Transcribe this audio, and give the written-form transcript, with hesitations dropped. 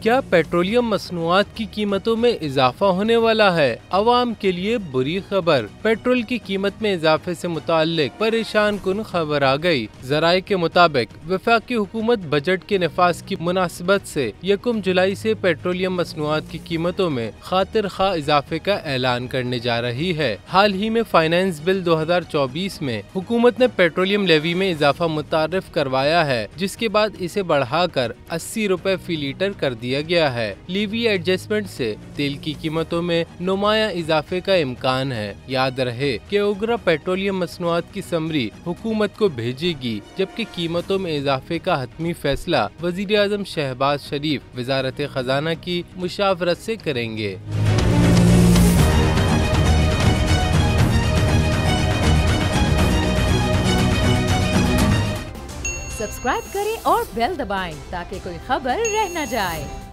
क्या पेट्रोलियम मसनूआत की कीमतों में इजाफा होने वाला है? अवाम के लिए बुरी खबर। पेट्रोल की कीमत में इजाफे से मुताल्लिक परेशान कुन खबर आ गई। ज़राए के मुताबिक वफाकी हुकूमत बजट के नफाज की मुनासिबत से 1 जुलाई से पेट्रोलियम मसनूआत की कीमतों में खातिर खा इजाफे का ऐलान करने जा रही है। हाल ही में फाइनेंस बिल 2024 में हुकूमत ने पेट्रोलियम लेवी में इजाफा मुतारिफ करवाया है, जिसके बाद इसे बढ़ाकर 80 रुपए फी लीटर कर दिया गया है। लीवी एडजस्टमेंट से तेल की कीमतों में नुमाया इजाफे का इम्कान है। याद रहे कि ओगरा पेट्रोलियम मसनूआत की समरी हुकूमत को भेजेगी, जबकि कीमतों में इजाफे का हतमी फैसला वजीर आजम शहबाज शरीफ वजारत खजाना की मुशावरत से करेंगे। सब्सक्राइब करें और बेल दबाएं ताकि कोई खबर रह न जाए।